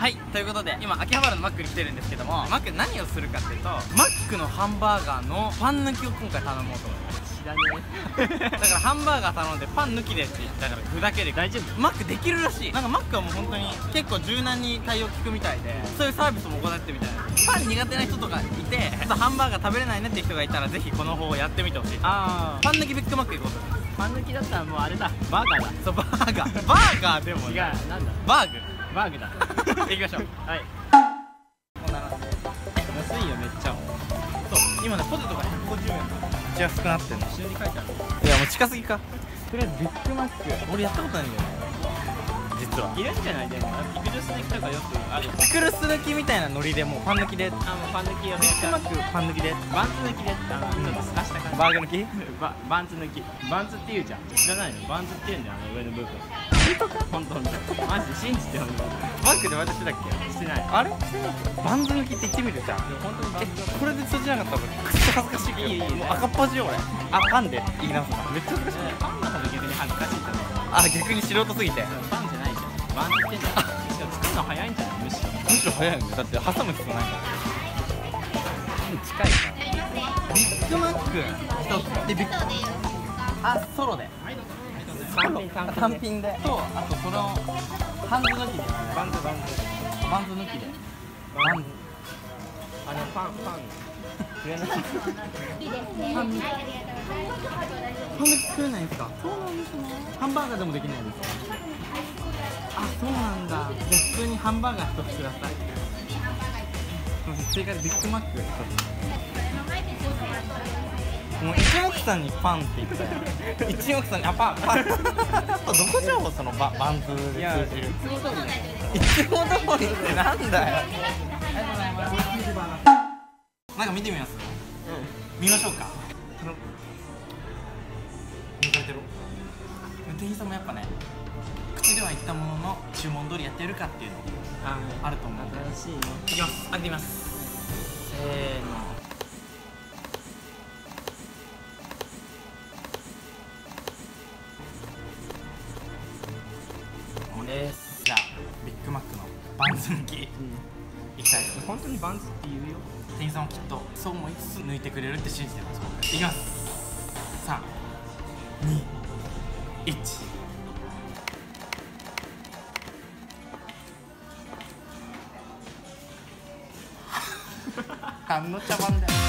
はい、ということで今秋葉原のマックに来てるんですけども、マックで何をするかっていうと、マックのハンバーガーのパン抜きを今回頼もうと思います。知らねえだからハンバーガー頼んでパン抜きでって言ったから具だけで大丈夫。マックできるらしい。なんかマックはもう本当に結構柔軟に対応聞くみたいで、そういうサービスも行ってみたいな。パン苦手な人とかいて、ハンバーガー食べれないねって人がいたらぜひこの方をやってみてほしい。パン抜きビッグマック行こうと思います。 パン抜きだったらもうあれだ、バーガーだ。 そう、バーガーバーガーでも違う、なんだ、 バーグバーグだ行きましょう。 はい、 もう並んで安いよめっちゃ。 そう、今ねポテトが150円めっちゃ安くなってんの。 後ろに書いてある。 いやもう近すぎか。とりあえずビッグマック俺やったことないんだよね実は。 いるんじゃない？でもピクルス抜きとかよくある。 ピクルス抜きみたいなノリでもうパン抜きで、 もうパン抜きよ。 ビッグマックパン抜きで、 バンズ抜きで、ちょっとすかした感じ。 バーグ抜きバンズ抜き。バンズって言うじゃん。知らないの？バンズって言うんだよ、上の部分。本当か？マジで信じてよ。 マックで私してたっけ？ してない。 あれバンズ抜きって言ってみるじゃん。 本当にバンズだ。 これで通じなかったらくっそ恥ずかしいけど。 いいもう赤っ端よ俺。あ、パンで言い直すな。めっちゃ恥ずかしい。 パンの方が逆に恥ずかしいと思う。 あ、逆に素人すぎて。 パンじゃないじゃん。バンズって言うんだよ。しかも作るの早いんじゃない？むしろ。 むしろ早いんだよ。だって挟む必要ないから。 近いから。 ビッグマック一つでビッグ。あ、ソロで。単品で。と、あとそのハンズ抜きで。 バンズバンズ抜きで。バンズ。 パン上のパン抜き作れないんですか？そうなんですね。ハンバーガーでもできないんですか？あ、そうなんだ。じゃあ普通にハンバーガー一つください。追加でビッグマック一つ。もう一目散にパンって言ったよ。一目散にパンどこ情報そのバンズで通じる。いつも通りってなんだよ。ありがとうございます。なんか見てみます？見ましょうか。抜かれてる。店員さんもやっぱね、口では言ったものの注文通りやってるかっていうのあると思う。 新しいの。 いきます。開けてみます。せーの。これです。じゃあビッグマックのバンズ抜き、いきたいと思います。 本当にバンズって言うよ。 店員さんもきっとそう思いつつ抜いてくれるって信じてます。いきます。3、2、1。何の茶番だよ。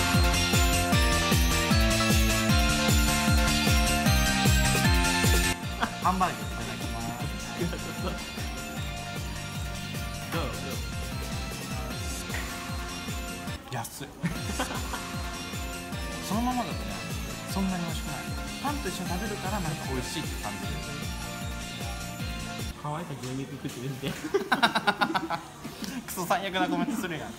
ハンバーグいただきます。 どう安いそのままだとね、そんなに美味しくない。パンと一緒に食べるからなんか美味しいって感じる。 乾いた牛肉食ってるんでクソ最悪なコメントするやん。